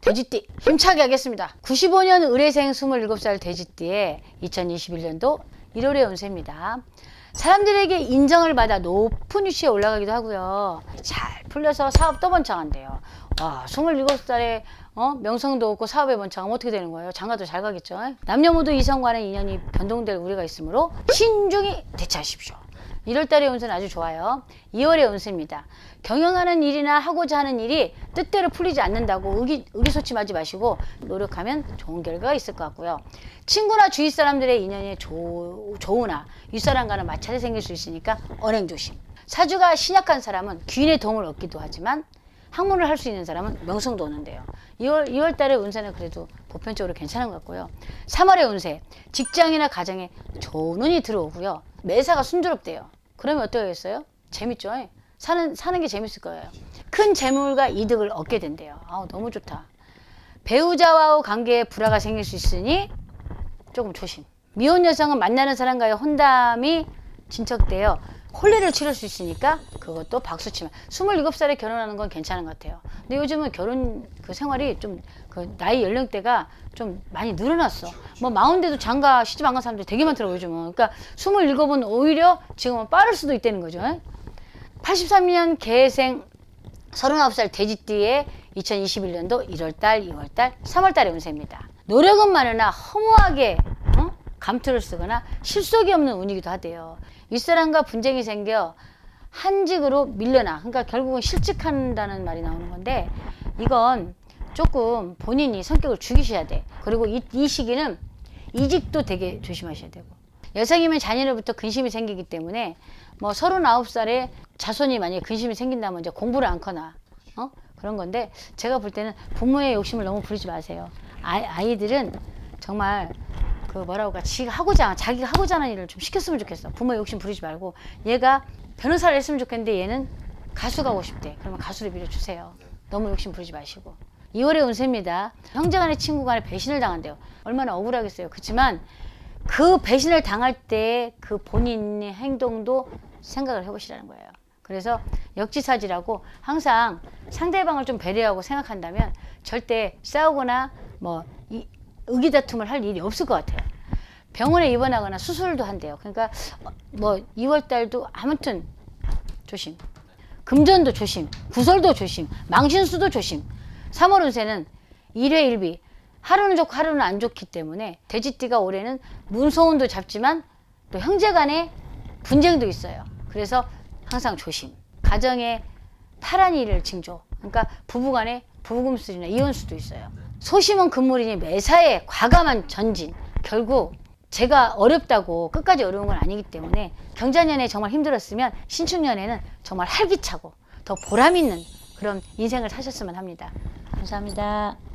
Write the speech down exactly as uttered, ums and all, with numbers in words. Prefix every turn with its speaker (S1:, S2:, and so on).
S1: 돼지띠 힘차게 하겠습니다. 구십오 년 의뢰생 스물일곱 살 돼지띠의 이천이십일 년도 일월의 운세입니다. 사람들에게 인정을 받아 높은 위치에 올라가기도 하고요. 잘 풀려서 사업 떠번창한대요. 와, 스물일곱 살에 어? 명성도 없고 사업에 번창하면 어떻게 되는 거예요? 장가도 잘 가겠죠. 남녀 모두 이성간의 인연이 변동될 우려가 있으므로 신중히 대처하십시오. 일월 달의 운세는 아주 좋아요. 이월의 운세입니다. 경영하는 일이나 하고자 하는 일이 뜻대로 풀리지 않는다고 의기, 의기소침하지 마시고 노력하면 좋은 결과가 있을 것 같고요. 친구나 주위 사람들의 인연이 조, 좋으나 윗사람과는 마찰이 생길 수 있으니까 언행 조심. 사주가 신약한 사람은 귀인의 도움을 얻기도 하지만 학문을 할 수 있는 사람은 명성도 오는데요. 이월, 이월 달의 운세는 그래도 보편적으로 괜찮은 것 같고요. 삼월의 운세, 직장이나 가정에 좋은 운이 들어오고요. 매사가 순조롭대요. 그러면 어떠겠어요? 재밌죠? 사는, 사는 게 재밌을 거예요. 큰 재물과 이득을 얻게 된대요. 아우, 너무 좋다. 배우자와의 관계에 불화가 생길 수 있으니 조금 조심. 미혼 여성은 만나는 사람과의 혼담이 진척되어 혼례를 치를 수 있으니까 그것도 박수치면. 스물일곱 살에 결혼하는 건 괜찮은 것 같아요. 근데 요즘은 결혼 그 생활이 좀 그 나이 연령대가 좀 많이 늘어났어. 뭐 마흔대도 장가 시집 안 간 사람들 되게 많더라고요, 요즘은. 그러니까 스물일곱은 오히려 지금은 빠를 수도 있다는 거죠. 팔십삼 년 개생 서른아홉 살 돼지띠의 이천이십일 년도 일월 달, 이월 달, 삼월 달의 운세입니다. 노력은 많으나 허무하게 어? 감투를 쓰거나 실속이 없는 운이기도 하대요. 윗사람과 분쟁이 생겨 한직으로 밀려나. 그러니까 결국은 실직한다는 말이 나오는 건데 이건 조금 본인이 성격을 죽이셔야 돼. 그리고 이, 이 시기는 이직도 되게 조심하셔야 되고, 여성이면 자녀로부터 근심이 생기기 때문에 뭐 서른아홉 살에 자손이 만약에 근심이 생긴다면 이제 공부를 않거나 어? 그런 건데, 제가 볼 때는 부모의 욕심을 너무 부리지 마세요. 아이, 아이들은 정말 그 뭐라고 할까, 지가 하고자 자기가 하고자 하는 일을 좀 시켰으면 좋겠어. 부모의 욕심 부리지 말고, 얘가 변호사를 했으면 좋겠는데 얘는 가수 가고 싶대. 그러면 가수를 밀어주세요. 너무 욕심 부리지 마시고. 이월의 운세입니다. 형제간의 친구간에 배신을 당한대요. 얼마나 억울하겠어요. 그렇지만 그 배신을 당할 때 그 본인의 행동도 생각을 해보시라는 거예요. 그래서 역지사지라고 항상 상대방을 좀 배려하고 생각한다면 절대 싸우거나 뭐 이, 의기다툼을 할 일이 없을 것 같아요. 병원에 입원하거나 수술도 한대요. 그러니까 뭐 이월 달도 아무튼 조심. 금전도 조심, 구설도 조심, 망신수도 조심. 삼월 운세는 일회일비, 하루는 좋고 하루는 안 좋기 때문에 돼지띠가 올해는 문소운도 잡지만 또 형제간의 분쟁도 있어요. 그래서 항상 조심. 가정에 파란 일을 징조, 그러니까 부부간에 부부금술이나 이혼수도 있어요. 소심은 금물이니 매사에 과감한 전진. 결국 제가 어렵다고 끝까지 어려운 건 아니기 때문에 경자년에 정말 힘들었으면 신축년에는 정말 활기차고 더 보람 있는 그런 인생을 사셨으면 합니다. 감사합니다.